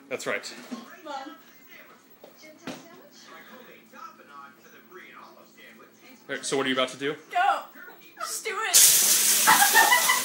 That's right. Alright, so what are you about to do? Go! Just do it!